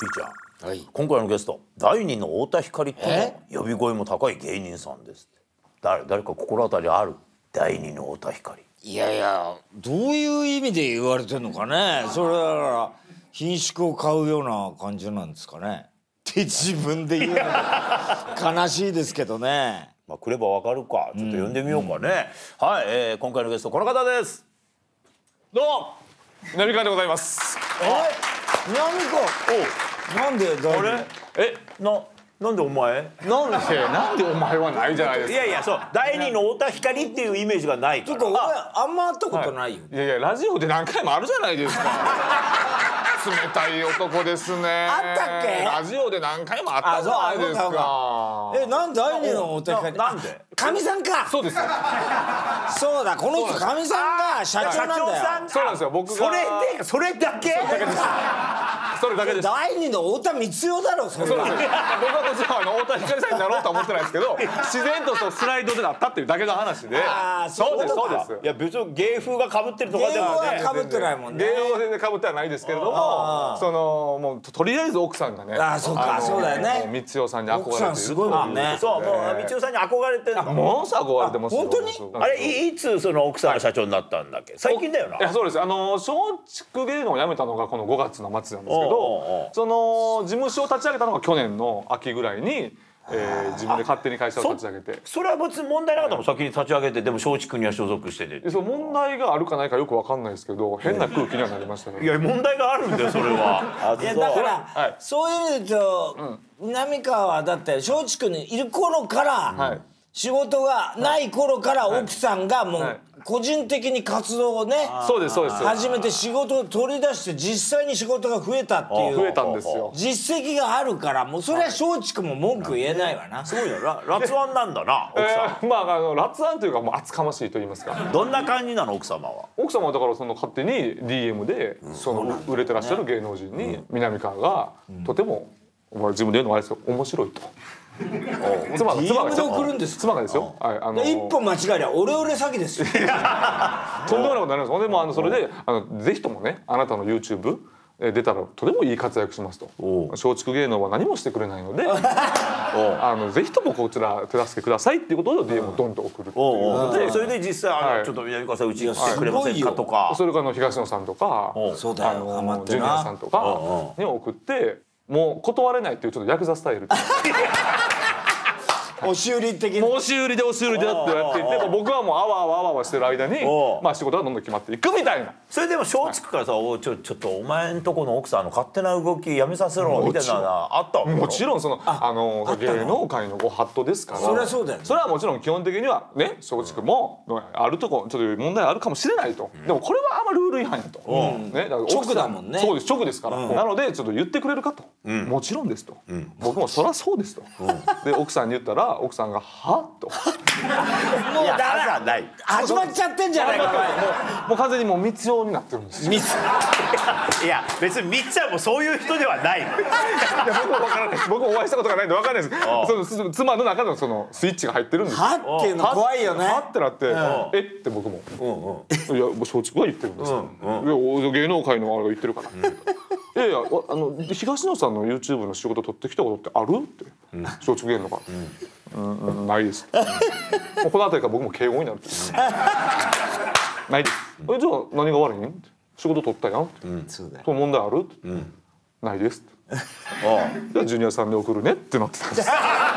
ピーちゃん、 はい、 今回のゲスト第二の太田光って呼び声も高い芸人さんです。誰か心当たりある？第二の太田光。 いやいや、どういう意味で言われてんのかね。それだから品種を買うような感じなんですかねって自分で言うの悲しいですけどね。 まあ来ればわかるか。ちょっと呼んでみようかね。はい、今回のゲストこの方です。 どうも南川でございます。 南川、なんであれ？なんでお前？ なんでお前はないじゃないですか。 いやいや、そう第二の太田光っていうイメージがないから。 ちょっと俺あんま会ったことないよ、 いやいや、ラジオで何回もあるじゃないですか。冷たい男ですね。 あったっけ？ ラジオで何回もあったじゃないですか。 なんで第二の太田光？ なんで？ かみさんか。 そうですよ。 そうだ、この人かみさんが社長なんだよ。 そうなんですよ。僕がそれだけ？ それだけです。 第二の太田光代だろそれは。 僕はもちろん太田光さんになろうとは思ってないですけど、自然とそうスライドでなったっていうだけの話で。そうですそうです。 いや別に芸風が被ってるとかで芸はね。 風は被ってないもんね。 芸能全然被ってはないですけれども、そのもうとりあえず奥さんがね、 そうか、そうだよね。 光代さんに憧れている。 奥さんすごいもんね。 そう、もう光代さんに憧れてるの。 ものすごい憧れてますよ。 本当に？ あれいつその奥さんが社長になったんだっけ？最近だよな。 いやそうです。松竹芸能を辞めたのがこの5月の末なんですけど、その事務所を立ち上げたのが去年の秋ぐらいに。自分で勝手に会社を立ち上げて、 それは別に問題なかったの？先に立ち上げて、でも松竹には所属してて。 そう問題があるかないかよくわかんないですけど、変な空気にはなりましたね。 いや問題があるんだよそれは。 いやだからそういう意味で言うと南川はだって松竹にいる頃から仕事がない頃から奥さんがもう個人的に活動をねそうですそうです始めて仕事を取り出して実際に仕事が増えたっていう増えたんですよ。 実績があるから、もうそれは松竹も文句言えないわな。 すごいよ。ラツワンなんだな奥さん。 まあラツアンというかもう厚かましいと言いますか。 どんな感じなの奥様は？ 奥様はだからその勝手に DM でその売れてらっしゃる芸能人に南川がとても自分で言うのもあれですけど面白いと。妻が DM で送るんですか？ 妻がですよ。 一本間違えりゃオレオレ詐欺ですよ。 とんでもないことになります。ほんでもうそれでぜひともねあなたの YouTube出たらとてもいい活躍しますと。松竹芸能は何もしてくれないのでぜひともこちら手助けくださいっていうことで DM をドンと送るっていう。 それで実際ちょっと南川さんうちに来てくれませんかとか、 それから東野さんとかそうだよ、ハマってジュニアさんとかに送ってもう断れないっていうちょっとヤクザスタイル。 押し売り的な。 押し売りでってやっていて、僕はもうあわあわしてる間に仕事がどんどん決まっていくみたいな。 それでも松竹からさちょっとお前んとこの奥さんの勝手な動きやめさせろみたいなのあったわけ？ もちろんその芸能界のご法度ですから。 それはそうだよね。 それはもちろん基本的にはね松竹もあるとこちょっと問題あるかもしれないと。でもこれはあんまルール違反やと。ね直だもんね。 そうです直ですから。なのでちょっと言ってくれるかと。もちろんですと。僕もそりゃそうですと。で奥さんに言ったら奥さんがはっと。 もうだからない始まっちゃってんじゃないか。 もう完全にもう密用になってるんですよ。 いや別にみっちゃんもそういう人ではない。いや僕は分からないです。僕お会いしたことがないんで分からないです。その妻の中のそのスイッチが入ってるんです。 はっていうの怖いよね。 はってなってえって僕もいや松竹は言ってるんですよ。芸能界のあれが言ってるから。いやいや東野さんの YouTube の仕事取ってきたことってあるって松竹芸能がないです。もうこの辺りから僕も敬語になる。ないです。じゃあ何が悪いん？仕事取ったやん。その問題ある？ないです。じゃあジュニアさんで送るねってなってたんです。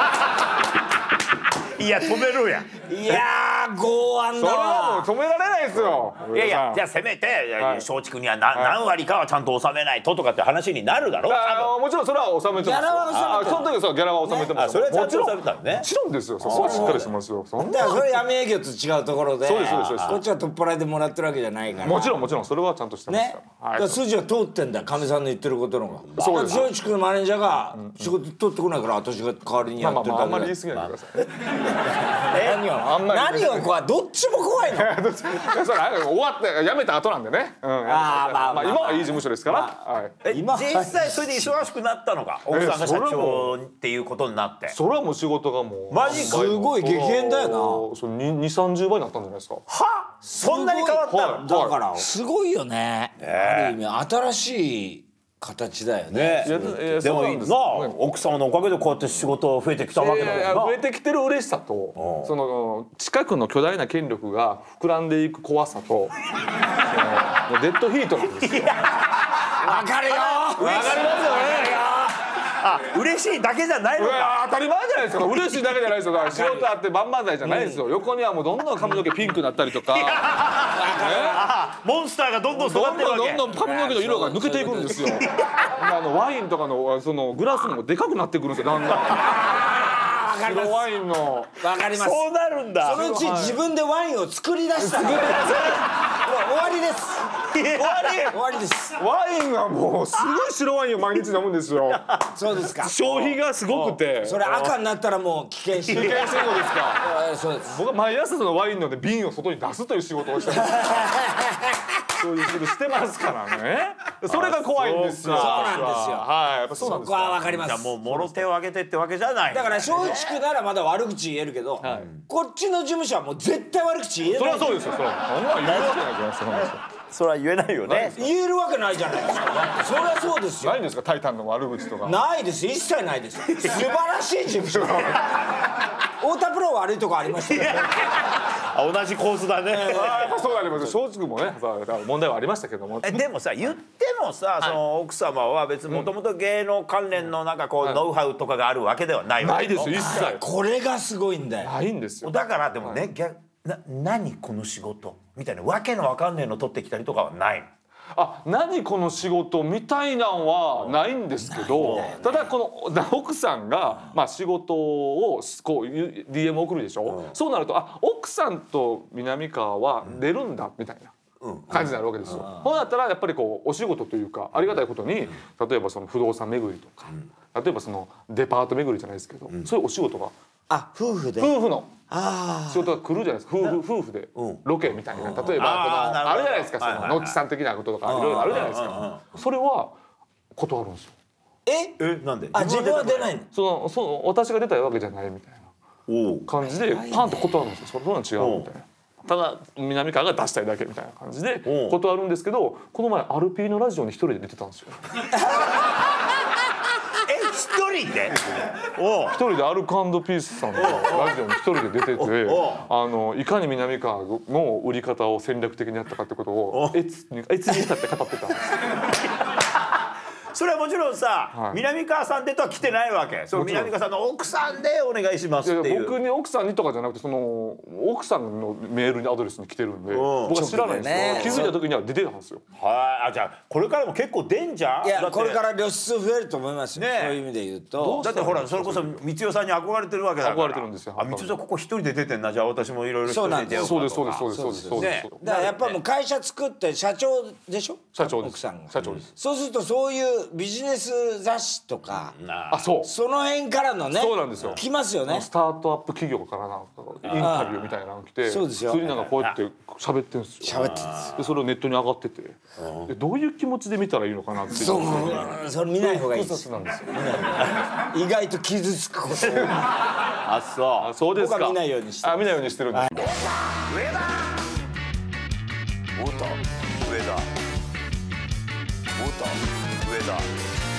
いや止めろや。 いや剛腕だそれはわ。 もう止められないですよ。 いやいやじゃあせめて松竹には何割かはちゃんと納めないととかって話になるだろ。 もちろんそれは納めてますよ。 ギャラは納めてる。 その時はそうギャラは納めてます。 それはちゃんと納めたのね。 もちろんですよ。そこはしっかりしますよ。 だからそれ闇営業と違うところで、 そうですそうです。 こっちは取っ払いでもらってるわけじゃないから。 もちろんそれはちゃんとしてますね。だから筋は通ってんだよ、かみさんの言ってることのが。 そうです。 松竹のマネージャーが仕事取ってこないから私が代わりにやってるだけで。 あんまり言い過ぎないでください。 何を怖い？どっちも怖いの。 それ終わって辞めた後なんでね。まあ今はいい事務所ですから。 実際それで忙しくなったのか、奥さんが社長っていうことになって。 それはもう仕事がもうマジすごい激変だよな。 2、30倍になったんじゃないですか。 は？そんなに変わったの？ だからすごいよね。ある意味新しい形だよね。 いやでもなそうなんです奥様のおかげでこうやって仕事増えてきたわけだからな。 増えてきてる嬉しさと、その近くの巨大な権力が膨らんでいく怖さと、そのデッドヒートなんですよ。 わかるよ。 わかりますよね。 あ、嬉しいだけじゃないのか。 いや当たり前じゃないですか。嬉しいだけじゃないですよ。だから仕事あって万々歳じゃないですよ。横にはもうどんどん髪の毛ピンクになったりとか、 あ、モンスターがどんどん育どんってるわけ。 どん髪の毛の色が抜けていくんですよ。ワインとかのそのグラスもでかくなってくるんですよ。だんだん。白ワインの。 わかります。 そうなるんだ。 そのうち自分でワインを作り出したら。終わりです。終わりです。 ワインはもうすごい白ワインを毎日飲むんですよ。 そうですか。 消費がすごくて。 それ赤になったらもう危険信号。 危険信号ですか。 そうです。 僕は毎朝そのワインの瓶を外に出すという仕事をしてます。そういう仕事してますからね。それが怖いんですよ。 そうなんですよ。 はい、やっぱそうなんですよ。 そこはわかります。 じゃあもうもろ手を挙げてってわけじゃない。 だから松竹ならまだ悪口言えるけど、こっちの事務所はもう絶対悪口言えない。 それはそうですよ。それは。そんな言うわけないじゃないですか。 それは言えないよね。 言えるわけないじゃないですか。それはそうですよ。 ないんですか、タイタンの悪口とか。 ないです。一切ないです。素晴らしい事務所。太田プロは悪いとこありましたけど。 同じコースだね。 やっぱそうなります。松竹もね、問題はありましたけども。 でもさ、言ってもさ、その奥様は別にもともと芸能関連のなんかこうノウハウとかがあるわけではないわけないですよ、一切。 これがすごいんだよ。 ないんですよ。 だからでもね、何この仕事みたいなわけのわかんねえの取ってきたりとかはないの。 あ、何この仕事みたいなんはないんですけど、ただこの奥さんがまあ仕事をこう DM 送るでしょ。そうなると、あ、奥さんと南川は出るんだみたいな感じになるわけですよ。そうなったらやっぱりこうお仕事というかありがたいことに、例えばその不動産巡りとか、例えばそのデパート巡りじゃないですけど、そういうお仕事が夫婦で。 夫婦のあ仕事が来るじゃないですか。夫婦でロケみたいな、例えばこのあるじゃないですか、そのノッチさん的なこととかいろいろあるじゃないですか。それは断るんですよ。 なんで？ 自分は出ないの。 その私が出たいわけじゃないみたいな感じでパンと断るんですよ。そんなん違うみたいな。ただ南川が出したいだけみたいな感じで断るんですけど、この前アルピーのラジオに一人で出てたんですよ。 一人で？ 一人でアルコ&ピースさんのラジオに一人で出てて、いかに南川の売り方を戦略的にやったかってことを越に至って語ってたんです。 それはもちろんさ、南川さんでとは来てないわけ。その南川さんの奥さんでお願いしますっていう。 僕に奥さんにとかじゃなくて、その奥さんのメールにアドレスに来てるんで、僕は知らないんですよ。気づいた時には出てたんですよ。 はい、じゃあこれからも結構出んじゃん。 いや、これから露出増えると思いますよ。そういう意味で言うと。 だってほら、それこそ光代さんに憧れてるわけだから。 憧れてるんですよ。 あ、光代さんここ一人で出てんな。じゃあ私もいろいろ一人で出ようかとか。 そうですそうですそうですそうです。 だからやっぱもう会社作って社長でしょ。 社長です。 奥さんが。 社長です。 そうするとそういうビジネス雑誌とか、その辺からのね、 そうなんですよ。 来ますよね。 スタートアップ企業からなんかインタビューみたいなの来て、 そうですよ。 普通になんかこうやって喋ってるんですよ。 喋ってるんです。 でそれをネットに上がってて、どういう気持ちで見たらいいのかなっていう。 そう、それ見ない方がいいです。 なんですよ。 意外と傷つくこと。 あ、そう。 そうですか。 僕は見ないようにして。 見ないようにしてるんです。 上田。太田。上田。太田。上田。